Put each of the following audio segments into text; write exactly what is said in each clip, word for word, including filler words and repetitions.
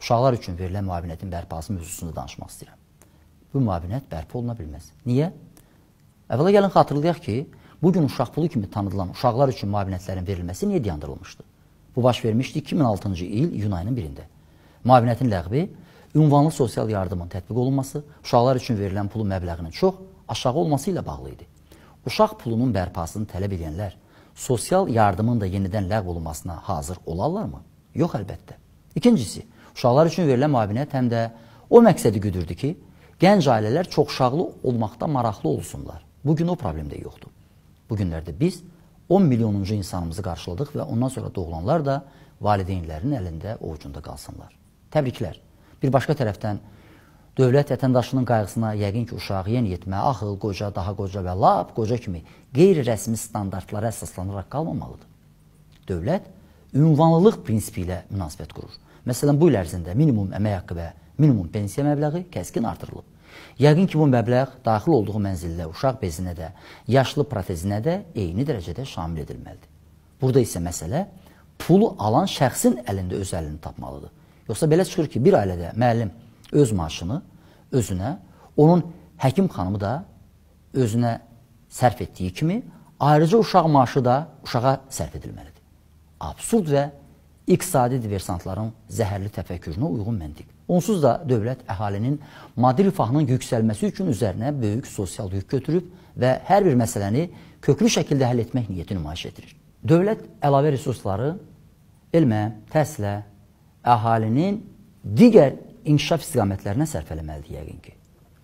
uşaqlar üçün verilən müavinətin bərpası mövzusunda danışmaq istəyirəm. Bu müavinət bərpa oluna bilməz. Niyə? Əvvəla gəlin xatırlayaq ki, bugün uşaq pulu kimi tanıdılan uşaqlar üçün müavinətlərin verilməsi niyə dayandırılmışdı? Bu baş vermişdi iki min altıncı il iyun ayının birində. Müavinətin ləğvi, ünvanlı sosial yardımın tətbiq olunması, uşaqlar üçün verilən pulun məbləğinin çox aşağı olması ilə bağlı idi. Uşaq pulunun bərpasını tələb edənlər sosial yardımın da yenidən ləğv olunmasına hazır olarlarmı? Yox, əlbəttə. İkincisi, uşaqlar üçün verilən müavinət həm də o məqsədi güdürdü ki, gənc ailələr çoxuşaqlı olmaqda maraqlı olsunlar. Bugün o problem də yoxdur. Bugünlərdə biz on milyonuncu insanımızı qarşıladıq və ondan sonra doğulanlar da valideynlərin əlində ovucunda qalsınlar. Təbriklər. Bir başqa tərəfdən, dövlət vətəndaşının qayğısına yəqin ki, uşaq, yeniyetmə, axıl, qoca, daha qoca və lap qoca kimi qeyri-rəsmi standartlara əsaslanaraq qalmamalıdır. Dövlət ünvanlılıq prinsipi ilə münasibət qurur. Məsələn, bu il ərzində minimum əmək haqqı və minimum pensiya məbləği kəskin artırılıb. Yəqin ki, bu məbləğ daxil olduğu mənzildə uşaq bezinə də, yaşlı protezinə də eyni dərəcədə şamil edilməlidir. Burada isə məsələ pulu alan şəxsin əlində öz əlini tapmalıdır. Yoxsa belə çıxır ki, bir ailədə müəllim öz maaşını özünə, onun həkim xanımı da özünə sərf etdiyi kimi, ayrıca uşaq maaşı da uşağa sərf edilməlidir. Absurd və iqtisadi diversantların zəhərli təfəkkürünə uyğun məntiq. Onsuz da dövlət əhalinin maddi rifahının yüksəlməsi üçün üzərinə böyük sosial yük götürüb və hər bir məsələni köklü şəkildə həll etmək niyyəti nümayiş etdirir. Dövlət əlavə resursları elmə, təhsilə, əhalinin digər inkişaf istiqamətlərinə sərf eləməlidir yəqin ki.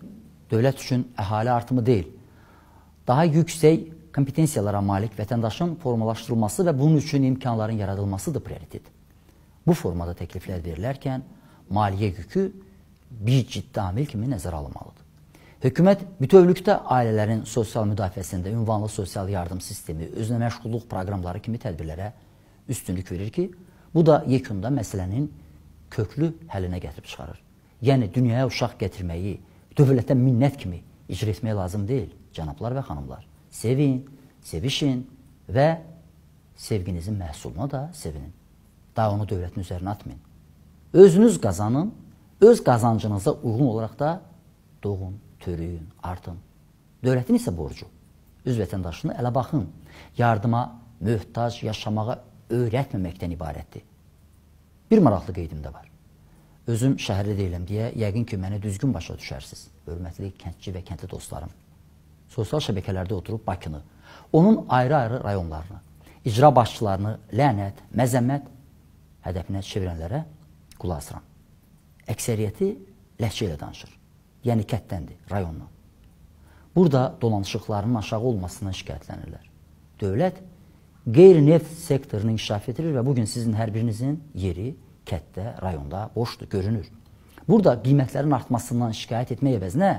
Dövlət üçün əhali artımı deyil, daha yüksək kompetensiyalara malik vətəndaşın formalaşdırılması və bunun üçün imkanların yaradılmasıdır prioritet. Bu formada təkliflər verilərkən maliyyə yükü bir ciddi amil kimi nəzərə alınmalıdır. Hökumət bütövlükdə ailələrin sosial müdafiəsində ünvanlı sosial yardım sistemi, özünə məşğulluq proqramları kimi tədbirlərə üstünlük verir ki, bu da yekunda məsələnin köklü həllinə gətirib çıxarır. Yəni, dünyaya uşaq gətirməyi dövlətə minnət kimi icra etmək lazım deyil, cənablar və xanımlar. Sevin, sevişin və sevginizin məhsuluna da sevinin. Daha onu dövlətin üzərinə atmayın. Özünüz qazanın, öz qazancınıza uyğun olaraq da doğun, törüyün, artın. Dövlətin isə borcu. Öz vətəndaşını ələ baxın, yardıma, möhtac, yaşamağa öyrətməməkdən ibarətdir. Bir maraqlı qeydim də var. Özüm şəhərli deyiləm deyə yəqin ki, məni düzgün başa düşərsiniz, hörmətli kəndçi və kəndli dostlarım. Sosial şəbəkələrdə oturub Bakını, onun ayrı-ayrı rayonlarını, icra başçılarını lənət, məzəmmət hədəfinə çevirənlərə qulaq asıram. Əksəriyyəti ləhcə ilə danışır, yəni kətdəndir, rayondan. Burada dolanışıqlarının aşağı olmasından şikayətlənirlər. Dövlət qeyri-neft sektorunu inkişaf etdirir və bugün sizin hər birinizin yeri kətdə, rayonda boşdur, görünür. Burada qiymətlərin artmasından şikayət etmək əvəzinə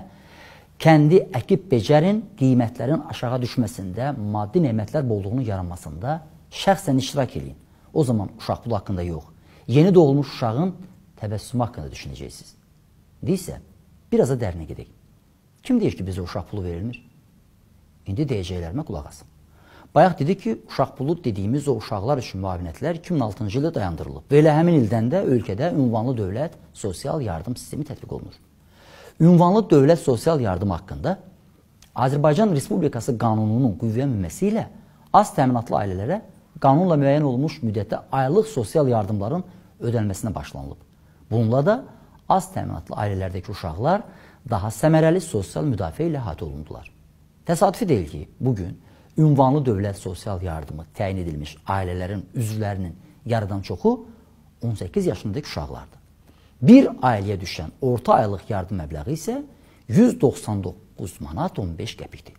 kəndi əkib becərin, qiymətlərin aşağı düşməsində, maddi nemətlər bolluğunun yaranmasında şəxsən iştirak edin. O zaman uşaq pulu haqqında yox, yeni doğulmuş uşağın təbəssümü haqqında düşünəcəksiniz. Deyirsə, biraz da dərinə gedək. Kim deyir ki, bizə uşaq pulu verilmir? İndi deyəcəklərimə qulaq asın. Bayaq dedik ki, uşaq pulu dediyimiz o uşaqlar üçün müavinətlər iki min altıncı ildə dayandırılıb. Və elə həmin ildən də ölkədə ünvanlı dövlət sosial yardım sistemi tətbiq olunur. Ünvanlı dövlət sosial yardım haqqında Azərbaycan Respublikası qanununun qüvvəyə minməsi ilə az təminatlı ailələrə qanunla müəyyən olunmuş müddətdə aylıq sosial yardımların ödənməsinə başlanılıb. Bununla da az təminatlı ailələrdəki uşaqlar daha səmərəli sosial müdafiə ilə əhatə olundular. Təsadüfi deyil ki, bugün ünvanlı dövlət sosial yardımı təyin edilmiş ailələrin üzvlərinin yarıdan çoxu on səkkiz yaşındakı uşaqlardır. Bir ailəyə düşən orta aylıq yardım məbləği isə yüz doxsan doqquz manat on beş qəpikdir.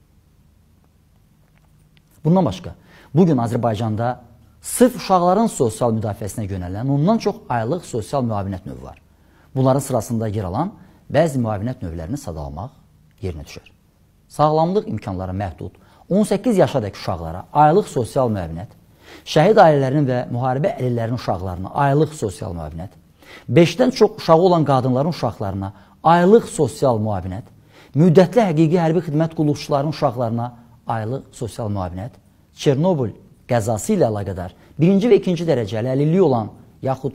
Bundan başqa, bugün Azərbaycanda sırf uşaqların sosial müdafiəsinə yönələn ondan çox aylıq sosial müavinət növü var. Bunların sırasında yer alan bəzi müavinət növlərini sadalamaq yerinə düşər. Sağlamlıq imkanları məhdud on səkkiz yaşadakı uşaqlara aylıq sosial müavinət, şəhid ailələrinin və müharibə əlillərinin uşaqlarına aylıq sosial müavinət, beşdən çox uşağı olan qadınların uşaqlarına aylıq sosial müavinət, müddətli həqiqi hərbi xidmət qulluqçularının uşaqlarına aylıq sosial müavinət, Çernobıl qəzası ilə əlaqədar birinci və ikinci dərəcəli əlilliyi olan yaxud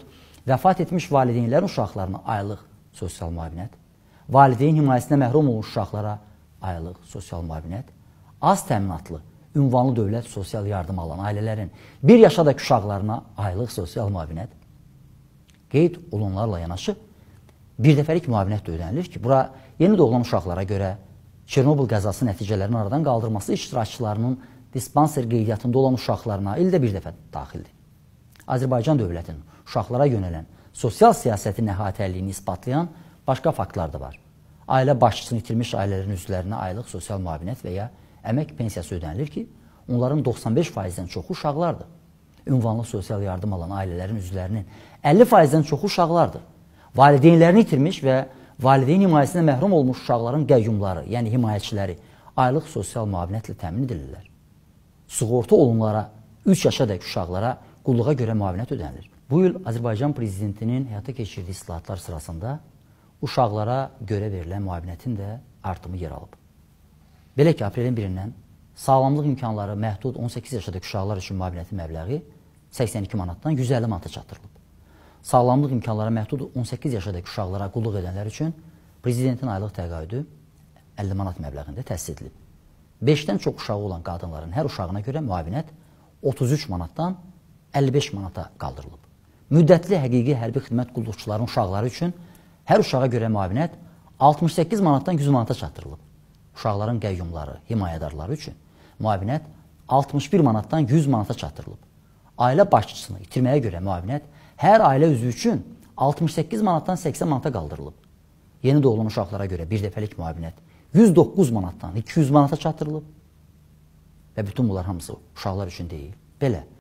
vəfat etmiş valideynlərin uşaqlarına aylıq sosial müavinət, valideyn himayəsinə məhrum olmuş uşaqlara aylıq sosial müavinət, az təminatlı, ünvanlı dövlət sosial yardım alan ailələrin bir yaşadakı uşaqlarına aylıq sosial müavinət, qeyd olunlarla yanaşı bir dəfəlik müavinət də ödənilir ki, bura yeni doğulan uşaqlara görə Çernobıl qəzası nəticələrinin aradan qaldırması iştirakçılarının dispanser qeydiyyatında olan uşaqlarına ildə bir dəfə daxildir. Azərbaycan dövlətinin uşaqlara yönələn sosial siyasəti nəhatəliyini isbatlayan başqa faktlar da var. Ailə başçısını itirmiş ailələrin üzvlərinə aylıq sosial müavinət və ya əmək pensiyası ödənilir ki, onların doxsan beş faizdən çoxu uşaqlardır. Ünvanlı sosial yardım alan ailələrin üzvlərinin əlli faizdən çoxu uşaqlardır. Valideynlərini itirmiş və valideyn himayəsinə məhrum olmuş uşaqların qəyyumları, yəni himayəçiləri aylıq sosial müavinətlə təmin edilirlər. Sığorta olunlara, üç yaşadək uşaqlara qulluğa görə müavinət ödənilir. Bu il Azərbaycan Prezidentinin həyata keçirdiyi islahatlar sırasında uşaqlara görə verilən müavinətin də artımı yer alıb. Belə ki, aprelin birindən sağlamlıq imkanları məhdud on səkkiz yaşadək uşaqlar üçün müavinətin məbləği səksən iki manatdan yüz əlli manata çatdırılıb. Sağlamlıq imkanları məhdud on səkkiz yaşadakı uşaqlara qulluq edənlər üçün Prezidentin aylıq təqaüdü əlli manat məbləğində təsis edilib. beşdən çox uşağı olan qadınların hər uşağına görə müavinət otuz üç manatdan əlli beş manata qaldırılıb. Müddətli həqiqi hərbi xidmət qulluqçularının uşaqları üçün hər uşağa görə müavinət altmış səkkiz manatdan yüz manata çatdırılıb. Uşaqların qəyyumları, himayədarları üçün müavinət altmış bir manatdan yüz manata çatdırılıb. Ailə başçısını itirməyə görə müavinət hər ailə üzvü üçün altmış səkkiz manatdan səksən manata qaldırılıb. Yeni doğulan uşaqlara görə bir dəfəlik müavinət yüz doqquz manatdan iki yüz manata çatdırılıb və bütün bunlar hamısı uşaqlar üçün deyil. Belə.